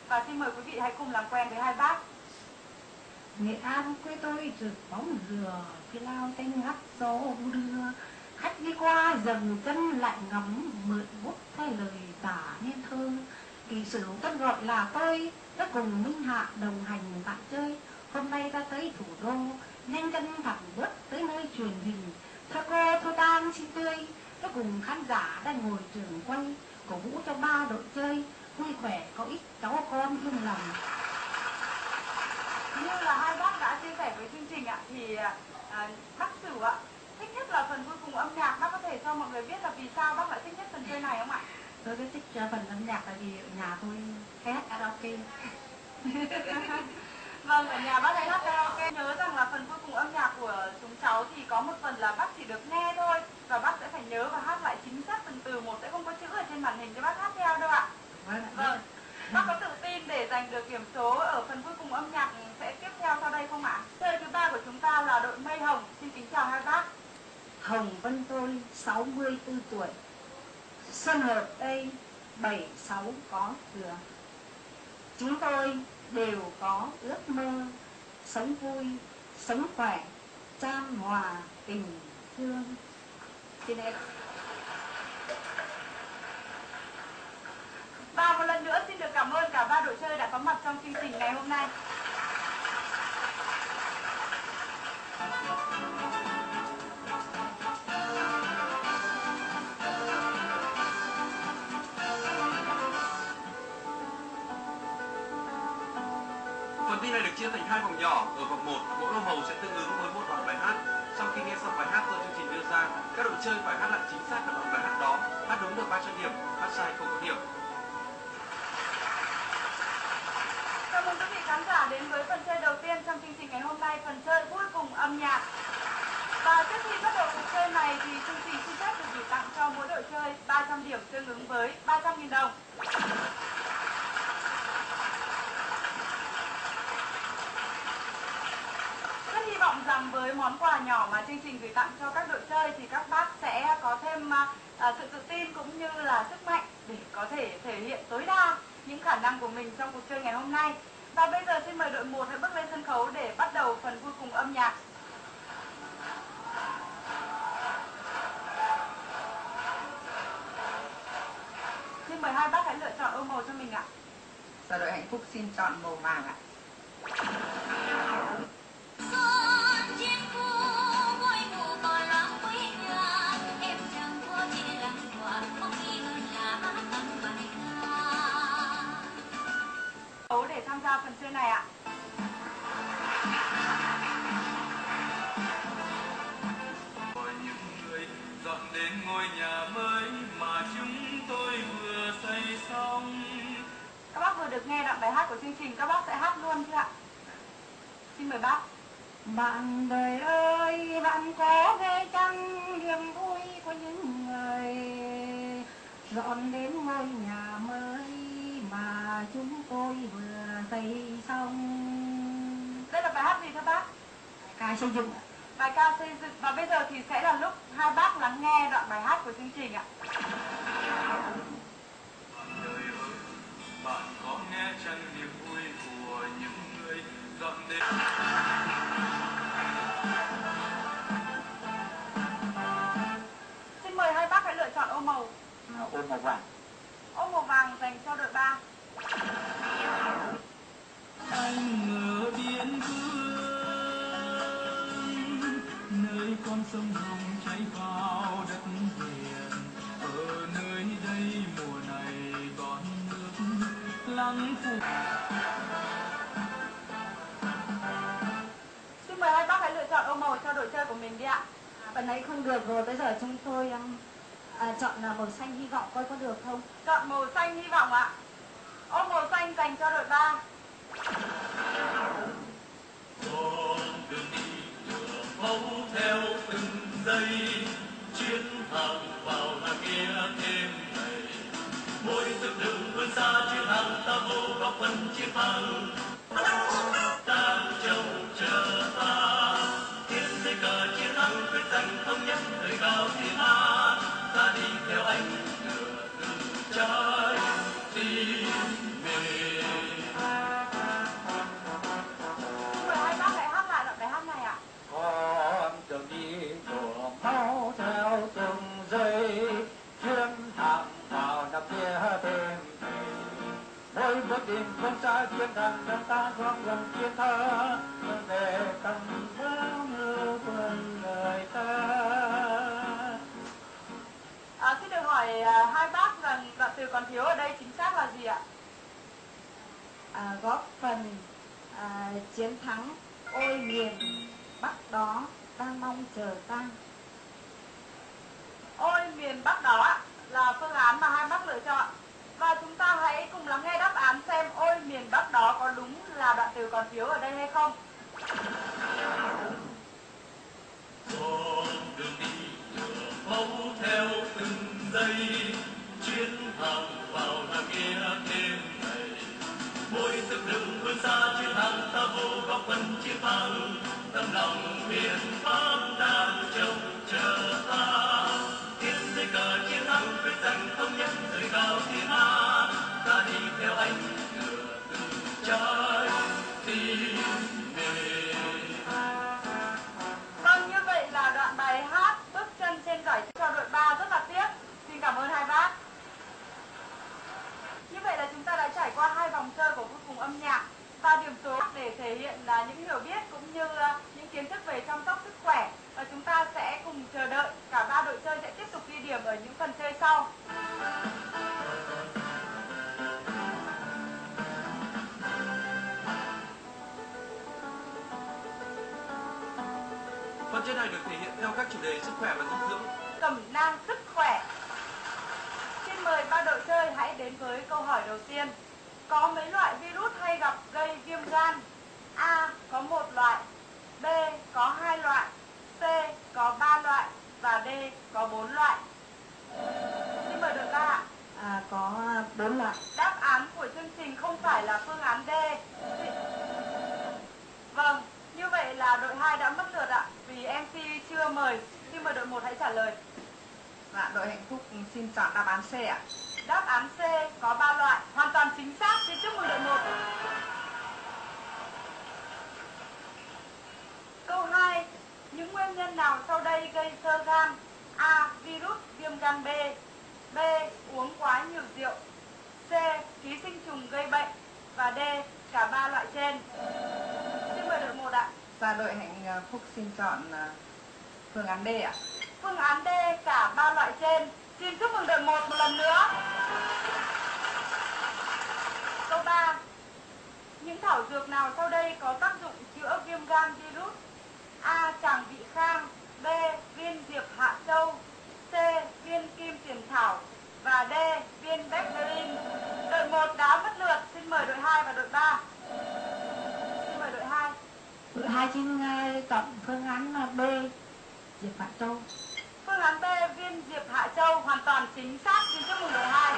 Và xin mời quý vị hãy cùng làm quen với hai bác. Nghệ An quê tôi rực bóng dừa, phi lao tanh ngắt gió đưa. Khách đi qua dần chân lại ngắm, mượn bút thay lời tả nên thơ. Kỳ sử tân gọi là tôi, đã cùng Minh Hạ đồng hành tại chơi. Hôm nay ta tới thủ đô, nhanh chân thẳng bước tới nơi truyền hình. Thưa cô, thưa tang xin tươi, đã cùng khán giả đang ngồi trường quay, cổ vũ cho ba đội chơi, vui khỏe có ít cháu con thương lòng. Như là hai bác đã chia sẻ với chương trình ạ, thì bác Sửu ạ thích nhất là phần vui cùng âm nhạc. Bác có thể cho mọi người biết là vì sao bác lại thích nhất phần chơi này không ạ? Tôi rất thích phần âm nhạc là vì ở nhà tôi hay hát karaoke. Vâng, ở nhà bác hay hát karaoke. Nhớ rằng là phần vui cùng âm nhạc của chúng cháu thì có một phần là bác chỉ được nghe thôi, và bác sẽ phải nhớ và hát lại chính xác từng từ một, sẽ không có chữ ở trên màn hình cho bác hát theo đâu ạ. Vâng. Bác có tự tin để giành được điểm số ở phần vui cùng âm nhạc sẽ tiếp theo sau đây không ạ? Chơi thứ ba của chúng ta là đội Mây Hồng. Xin kính chào hai bác. Hồng Vân tôi 64 tuổi. Xuân hợp đây 76 có thừa. Chúng tôi đều có ước mơ sống vui, sống khỏe, chan hòa tình thương. Xin em. Và một lần nữa xin được cảm ơn cả ba đội chơi đã có mặt trong chương trình ngày hôm nay. Phần thi này được chia thành hai vòng nhỏ. Ở vòng 1, mỗi ô màu sẽ tương ứng với một đoạn bài hát. Sau khi nghe xong bài hát do chương trình đưa ra, các đội chơi phải hát lại chính xác các đoạn bài hát đó. Hát đúng được 300 điểm, hát sai không có điểm. Chào mừng quý vị khán giả đến với phần chơi đầu tiên trong chương trình ngày hôm nay, phần chơi vui cùng âm nhạc. Và trước khi bắt đầu cuộc chơi này thì chương trình xin phép được gửi tặng cho mỗi đội chơi 300 điểm tương ứng với 300.000 đồng. Rất hy vọng rằng với món quà nhỏ mà chương trình gửi tặng cho các đội chơi thì các bác sẽ có thêm sự tự tin cũng như là sức mạnh để có thể thể hiện tối đa những khả năng của mình trong cuộc chơi ngày hôm nay. Và bây giờ xin mời đội 1 hãy bước lên sân khấu để bắt đầu phần vui cùng âm nhạc. Xin mời hai bác hãy lựa chọn ô màu cho mình ạ. Và đội Hạnh Phúc xin chọn màu vàng ạ. Để tham gia phần chơi này ạ. Những người dọn đến ngôi nhà mới mà chúng tôi vừa xây xong. Các bác vừa được nghe đoạn bài hát của chương trình, các bác sẽ hát luôn chưa ạ? Xin mời bác. Bạn đời ơi, bạn có nghe chăng niềm vui của những người dọn đến ngôi nhà mới mà chúng tôi vừa xây xong. Đây là bài hát gì thưa bác? Ca xây dựng. Bài ca xây dựng. Và bây giờ thì sẽ là lúc hai bác lắng nghe đoạn bài hát của chương trình ạ. Bạn đời ơi, bạn có nghe chăng niềm vui của những người dọn đến. Xin mời hai bác hãy lựa chọn ô màu. Ô màu vàng. Ô màu vàng dành cho đội 3. Anh ở biên cương, nơi con sông Hồng chảy vào đất liền. Ở nơi đây mùa này còn nước lắng phủ. Xin mời hai bác hãy lựa chọn ô màu cho đội chơi của mình đi ạ. Phần ấy không được rồi, bây giờ chúng tôi chọn là màu xanh hy vọng, coi có được không? Chọn màu xanh hy vọng ạ. Ô màu xanh dành cho đội 3. Con đường đi đường máu theo từng giây, chiến thắng vào hàng kia thêm ngày. Mỗi bước đường vươn xa chiến thắng, ta vô góp phần chiến thắng. Ta trông chờ ta, tiến tới cờ chiến thắng quyết giành thống nhất đời cao tiếng hát. Ta đi theo anh nửa đường trái tim mình. ôi bước đi không xa chiến thắng nước ta góp gần chiến thắng để tầm bao nhiêu quân đời ta. Xin được hỏi hai bác rằng đoạn từ còn thiếu ở đây chính xác là gì ạ? Góp phần chiến thắng ôi miền Bắc đó đang mong chờ ta. Ôi miền Bắc đó ạ, là phương án mà hai bác lựa chọn. Và chúng ta hãy cùng lắng nghe đáp án xem ôi miền Bắc đó có đúng là đoạn từ còn thiếu ở đây hay không. con đường đi đường máu theo từng giây, chiến thắng vào là kia thêm ngày. Mỗi sức lực vươn xa chiến thắng ta vô góp phần chiến thắng, tấm lòng miền Bắc đang trông chờ ta. Tiến dưới cờ chiến thắng quyết giành thống nhất trời cao thiên hạ, ta đi theo anh ngựa từ trái tim mình. Vâng, như vậy là đoạn bài hát Bước chân trên giải cho đội 3 rất là tiếc. Xin cảm ơn hai bác. Như vậy là chúng ta đã trải qua 2 vòng chơi của cuối cùng âm nhạc và điểm số để thể hiện là những hiểu biết cũng như những kiến thức về chăm sóc sức khỏe. Và chúng ta sẽ cùng chờ đợi cả 3 đội chơi sẽ tiếp tục ghi điểm ở những phần chơi sau. Phần chơi này được thể hiện theo các chủ đề sức khỏe và dinh dưỡng. Cẩm nang sức khỏe. Xin mời 3 đội chơi hãy đến với câu hỏi đầu tiên. Có mấy loại virus hay gặp gây viêm gan? A. Có 1 loại, B. Có 2 loại, C. Có 3 loại và D. Có 4 loại. Xin mời đội 3 ạ. Có 4 loại. Đáp án của chương trình không phải là phương án D. Vâng, như vậy là đội 2 đã mất lượt ạ, vì MC chưa mời. Xin mời đội 1 hãy trả lời. Dạ, đội Hạnh Phúc xin chọn đáp án C ạ. Đáp án C có 3 loại, hoàn toàn chính xác. Xin chúc mừng đội 1. Câu 2. Những nguyên nhân nào sau đây gây xơ gan? A. Virus viêm gan B. B. Uống quá nhiều rượu. C. Ký sinh trùng gây bệnh. Và D. Cả 3 loại trên. Xin mời đội 1 ạ. Dạ, đội Hạnh Phúc xin chọn phương án D ạ. Phương án D cả 3 loại trên. Xin chúc mừng đội 1 một lần nữa. Câu 3. Những thảo dược nào sau đây có tác dụng chữa viêm gan virus? A. Tràng vị khang. B. Viên diệp hạ châu. C. Viên kim tiền thảo. Và D. Viên becberin. Đội 1 đã mất lượt. Xin mời đội 2 và đội 3. Xin mời đội 2. Đội 2 xin chọn phương án B, diệp hạ châu. Phương án B, viên diệp hạ châu hoàn toàn chính xác. Xin chúc mừng đội 2.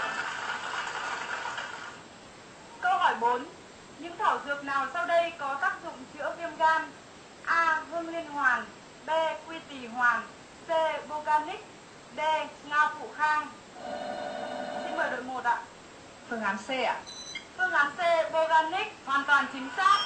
Câu hỏi 4. Những thảo dược nào sau đây có tác dụng chữa viêm gan? A. Hương liên hoàn. B. Quy tỳ hoàn. C. Boganic. D. Nga phụ khang. Xin mời đội 1 ạ. Phương án C ạ. Phương án C, Boganic, hoàn toàn chính xác.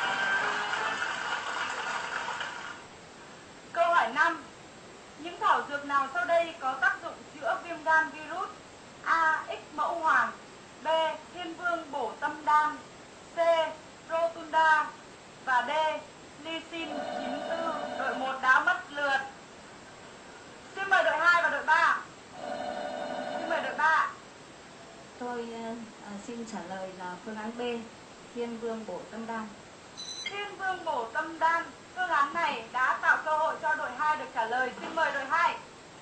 Câu hỏi 5. Những thảo dược nào sau đây có tác dụng chữa viêm gan virus? A. X mẫu hoàng. B. Thiên vương bổ tâm đan. C. Rotunda. Và D. Lysin 94. Đội 1 đã mất lượt. Xin mời đội 2 và đội 3. Xin mời đội 3. Tôi xin trả lời là phương án B, thiên vương bổ tâm đan. Thiên vương bổ tâm đan. Phương án này đã tạo cơ hội cho đội 2 được trả lời. Xin mời đội 2.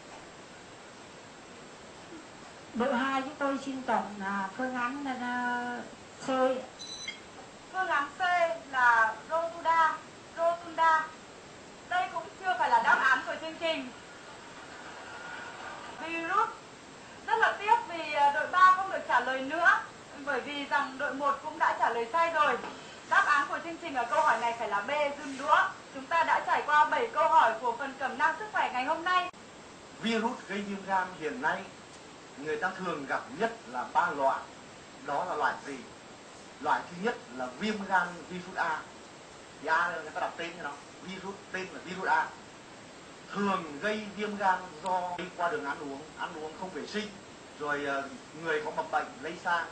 Đội 2 chúng tôi xin chọn là phương án C. Phương án C là Rotunda. Đây cũng chưa phải là đáp án của chương trình. Virus. Rất là tiếc vì đội 3 không được trả lời nữa, bởi vì rằng đội 1 cũng đã trả lời sai rồi. Đáp án của chương trình ở câu hỏi này phải là B, dùn đũa. Chúng ta đã trải qua 7 câu hỏi của phần cẩm nang sức khỏe ngày hôm nay. Virus gây viêm gan hiện nay người ta thường gặp nhất là 3 loại. Đó là loại gì? Loại thứ nhất là viêm gan virus A. Thì A là người ta đặt tên cho nó. Virus tên là virus A. Thường gây viêm gan do đi qua đường ăn uống không vệ sinh, rồi người có mầm bệnh lây sang.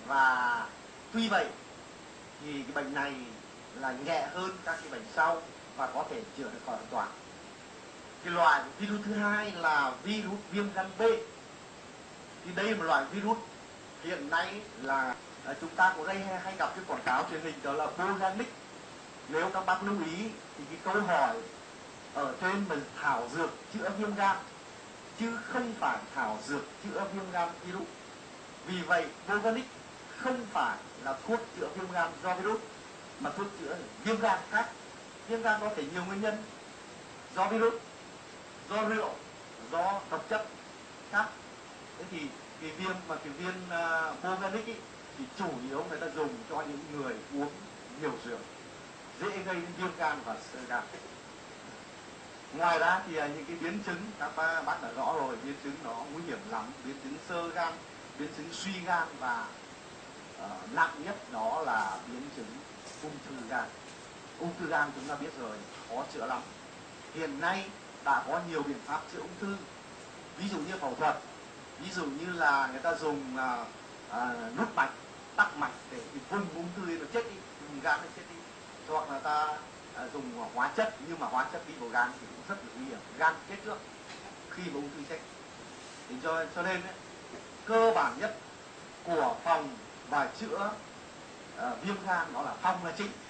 Và tuy vậy thì cái bệnh này là nhẹ hơn các cái bệnh sau và có thể chữa được khỏi hoàn toàn. Cái loại virus thứ hai là virus viêm gan B. Thì đây là một loại virus hiện nay là chúng ta có hay gặp cái quảng cáo truyền hình đó là Boganic. Nếu các bác lưu ý thì cái câu hỏi ở trên mình thảo dược chữa viêm gan chứ không phải thảo dược chữa viêm gan virus. Vì vậy Boganic không phải là thuốc chữa viêm gan do virus mà thuốc chữa viêm gan khác. Viêm gan có thể nhiều nguyên nhân, do virus, do rượu, do độc chất khác. Thế thì cái viên Boganic thì chủ yếu người ta dùng cho những người uống nhiều rượu, dễ gây viêm gan và xơ gan. Ngoài ra thì những cái biến chứng các bác đã rõ rồi, biến chứng nó nguy hiểm lắm, biến chứng xơ gan, biến chứng suy gan và nặng nhất đó là biến chứng ung thư gan. Ung thư gan chúng ta biết rồi, khó chữa lắm. Hiện nay đã có nhiều biện pháp chữa ung thư, ví dụ như phẫu thuật, ví dụ như là người ta dùng nút mạch, tắc mạch để vùng ung thư nó chết đi, vùng gan nó chết đi, hoặc là ta dùng hóa chất, nhưng mà hóa chất đi vào gan thì cũng rất là nguy hiểm, gan chết trước khi mà ung thư chết. Thì cho nên ấy, cơ bản nhất của phòng và chữa viêm gan đó là phòng là chính.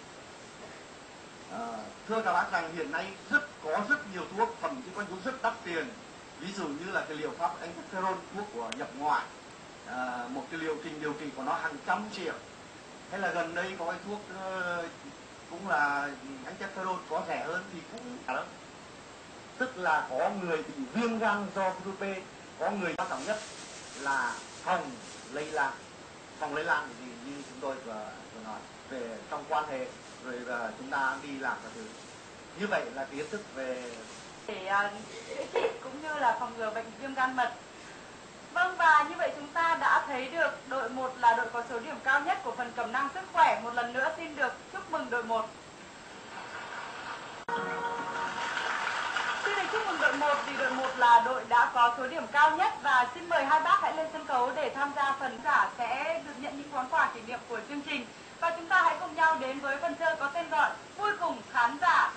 Thưa các bác rằng hiện nay có rất nhiều thuốc, thậm chí có thuốc rất đắt tiền, ví dụ như là cái liều pháp interferon, thuốc của nhập ngoại, một cái liệu trình điều trị của nó hàng trăm triệu. Hay là gần đây có cái thuốc cũng là interferon có rẻ hơn thì cũng đó. Tức là có người bị viêm gan do virus B, có người quan trọng nhất là phòng lây lan. Phòng lây lan thì như chúng tôi vừa nói về trong quan hệ rồi là chúng ta đi làm các thứ. Như vậy là kiến thức về để chữa trị cũng như là phòng ngừa bệnh viêm gan mật. Vâng, và như vậy chúng ta đã thấy được đội 1 là đội có số điểm cao nhất của phần cẩm nang sức khỏe. Một lần nữa xin được chúc mừng đội 1. Xin được chúc mừng đội 1 vì đội 1 là đội đã có số điểm cao nhất, và xin mời hai bác hãy lên sân khấu để tham gia phần giả sẽ được nhận những món quà kỷ niệm của chương trình. Và chúng ta hãy cùng nhau đến với phần chơi có tên gọi Vui cùng khán giả.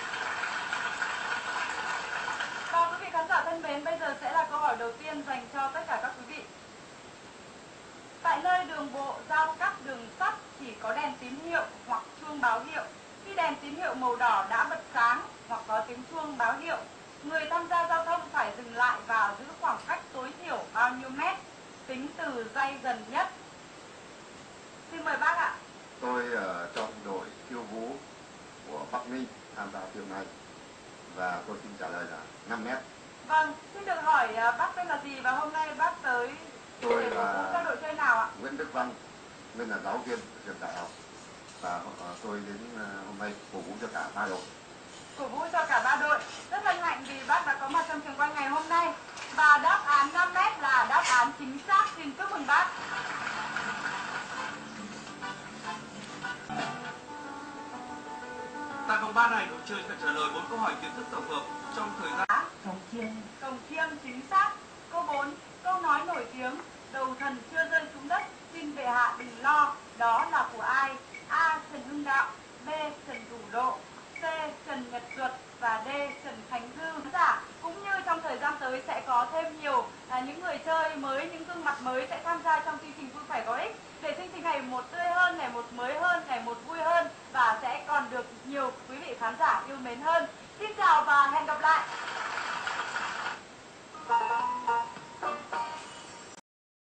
Và quý vị khán giả thân mến, bây giờ sẽ là câu hỏi đầu tiên dành cho tất cả các quý vị. Tại nơi đường bộ giao cắt đường sắt chỉ có đèn tín hiệu hoặc chuông báo hiệu. Khi đèn tín hiệu màu đỏ đã bật sáng hoặc có tiếng chuông báo hiệu, người tham gia giao thông phải dừng lại và giữ khoảng cách tối thiểu bao nhiêu mét, tính từ giây gần nhất. Xin mời bác ạ. Tôi ở trong đội khiêu vũ của Bắc Ninh tham gia phiên này và tôi xin trả lời là 5 mét. Vâng, xin được hỏi bác tên là gì và hôm nay bác tới Tôi để cổ vũ là cho đội chơi nào ạ? Nguyễn Đức Văn, nên là giáo viên ở trường đại học, và tôi đến hôm nay cổ vũ cho cả 3 đội. Cổ vũ cho cả 3 đội. Rất hân hạnh vì bác đã có mặt trong trường quay ngày hôm nay. Và đáp án 5m là đáp án chính xác. Xin chúc mừng bác. Tại vòng 3 này, đội chơi phải trả lời 4 câu hỏi kiến thức tổng hợp trong thời gian. Cồng chiêng. Cồng chiêng chính xác. Câu 4. Câu nói nổi tiếng đầu thần chưa rơi xuống đất, xin bệ hạ đừng lo, đó là của ai? A. Trần Hưng Đạo, B. Trần Thủ Độ, C. Trần Nhật Duật và D. Trần Khánh Dư. Giả cũng như trong thời gian tới sẽ có thêm nhiều những người chơi mới, những gương mặt mới sẽ tham gia trong chương trình Vui Khỏe Có Ích để chương trình ngày một tươi hơn, ngày một mới hơn, ngày một vui hơn và sẽ còn được nhiều quý vị khán giả yêu mến hơn. Xin chào và hẹn gặp lại.